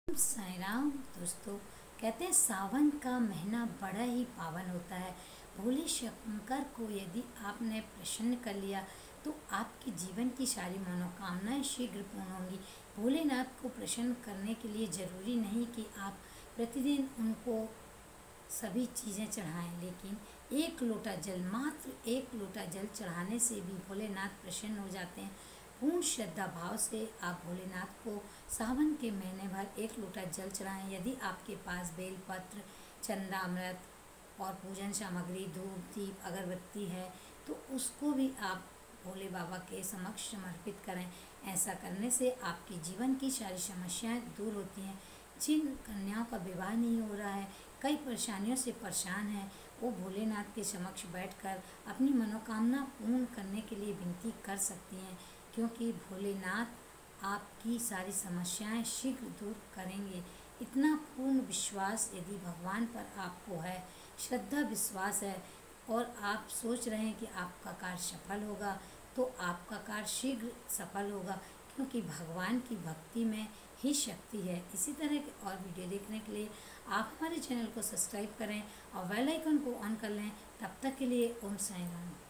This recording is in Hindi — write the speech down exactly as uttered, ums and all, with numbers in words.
साईं राम। दोस्तों, कहते हैं सावन का महीना बड़ा ही पावन होता है। भोले शंकर को यदि आपने प्रसन्न कर लिया तो आपके जीवन की सारी मनोकामनाएं शीघ्र पूर्ण होंगी। भोलेनाथ को प्रसन्न करने के लिए ज़रूरी नहीं कि आप प्रतिदिन उनको सभी चीज़ें चढ़ाएं, लेकिन एक लोटा जल, मात्र एक लोटा जल चढ़ाने से भी भोलेनाथ प्रसन्न हो जाते हैं। पूर्ण श्रद्धा भाव से आप भोलेनाथ को सावन के महीने भर एक लोटा जल चढ़ाएं। यदि आपके पास बेलपत्र, चंद्रामृत और पूजन सामग्री, धूप, दीप, अगरबत्ती है तो उसको भी आप भोले बाबा के समक्ष समर्पित करें। ऐसा करने से आपके जीवन की सारी समस्याएं दूर होती हैं। जिन कन्याओं का विवाह नहीं हो रहा है, कई परेशानियों से परेशान हैं, वो भोलेनाथ के समक्ष बैठकर अपनी मनोकामना पूर्ण करने के लिए विनती कर सकती हैं, क्योंकि भोलेनाथ आपकी सारी समस्याएं शीघ्र दूर करेंगे। इतना पूर्ण विश्वास यदि भगवान पर आपको है, श्रद्धा विश्वास है और आप सोच रहे हैं कि आपका कार्य सफल होगा, तो आपका कार्य शीघ्र सफल होगा, क्योंकि भगवान की भक्ति में ही शक्ति है। इसी तरह के और वीडियो देखने के लिए आप हमारे चैनल को सब्सक्राइब करें और बेल आइकन को ऑन कर लें। तब तक के लिए ओम साईं राम।